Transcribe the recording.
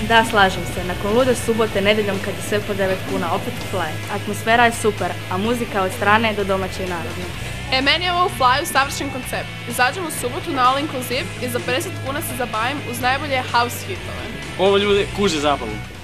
Da, slažem se. Nakon lude subote, nedjeljom kad je sve po 9 kuna, opet Fly. Atmosfera je super, a muzika od strane do domaće i narodne. Meni je ovo u Flyu savršen koncept. Izađem u subotu na All Inclusive i za 50 kuna se zabavim uz najbolje house hitove. Ovo ljude kuže zabavu.